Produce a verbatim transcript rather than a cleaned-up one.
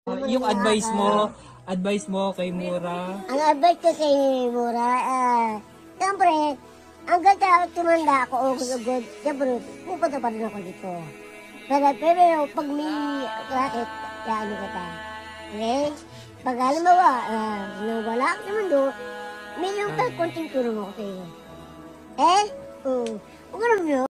Yung advice mo, advice mo kay Mura. Ang advice ko kay Mura, ah, siyempre, hanggang ta- tumanda ako, oh, good, good, siyempre, pupunta pa rin ako dito. Pero, pero, pag may racket, yaano ko ta. Okay? Pag halimbawa, ah, nang wala ako sa mundo, may yung konting tulong ako sa'yo. Eh? Oo. Huwag ka naman yun.